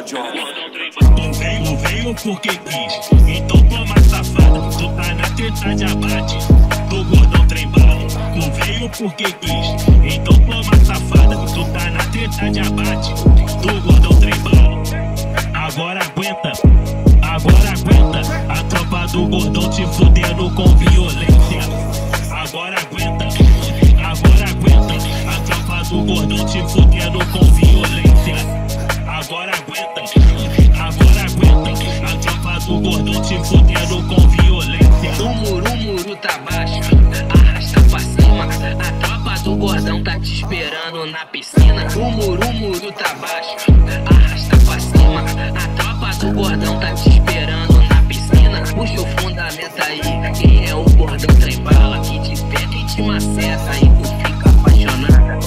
jogo. Tu veio porque quis, então toma safada. Tu tá na treta de abate do gordão trem bala. Tu veio porque quis, então toma safada. Tu tá na treta de abate do gordão trem bala. Agora aguenta a tropa do gordão te fudendo com violência. Agora aguenta a tropa do gordão te fudendo com violência. Agora aguenta a tropa do gordão te fudendo com violência. O muro tá baixo, arrasta pra cima. A tropa do gordão tá te esperando na piscina. O muro tá baixo, arrasta pra cima. A tropa do gordão tá te esperando na piscina. Puxa o fundamento aí, quem é o gordão trem bala que te pega e te maceta e tu fica apaixonada.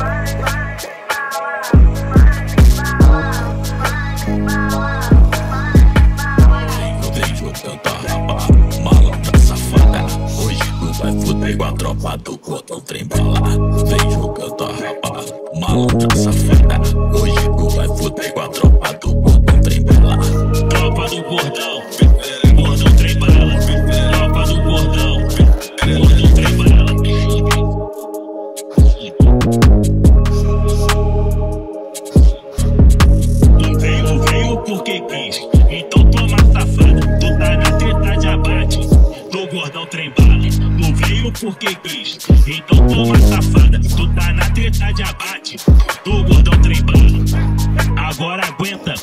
Vai fuder com a tropa do gordão trem bala. Vem jogando a rapa, malandra safada. Hoje tu vai fuder com a tropa do gordão trem bala. Tropa do gordão trem bala. Tropa do gordão trem bala. Tu veio porque quis, então toma safada. Tu tá na treta de abate do gordão trem bala. Tu veio porque quis, então toma safada. Tu tá na treta de abate do gordão trem bala. Agora aguenta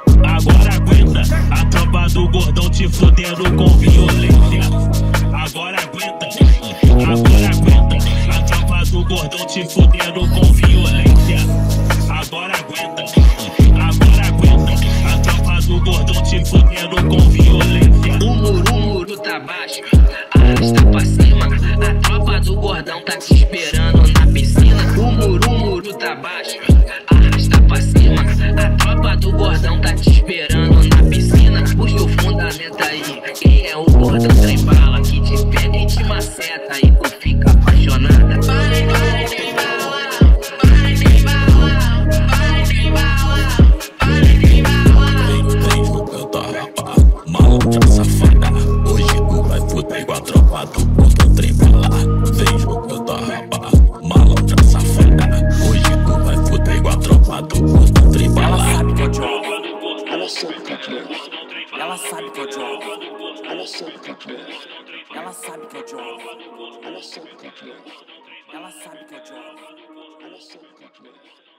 a tropa do gordão te fudendo com violência. Agora aguenta a tropa do gordão te fudendo com violência. Agora aguenta a tropa do gordão te fudendo com violência. O muro tá baixo, arrasta pra cima. A tropa do gordão tá te esperando na piscina. O muro tá baixo, arrasta pra cima. A tropa do gordão tá te esperando na piscina. Puxa o fundamento aí, quem é o gordão trem bala que te pega e te maceta e tu fica apaixonada. Para trem bala, para trem bala, para trem bala, para trem bala. Vem jogando a rapa, malandra safada. Hoje tu vai fuder com a tropa do gordão trem bala. Vem jogando a rapa, malandra safada. Hoje tu vai fuder com a tropa do gordão trem bala. Ela sabe que eu jogo. Ela sabe que eu jogo. Ela sabe que eu jogo. Ela sabe que eu jogo. Ela sabe que eu jogo. Ela sabe que eu jogo. Ela sabe que eu jogo. Ela sabe que eu jogo.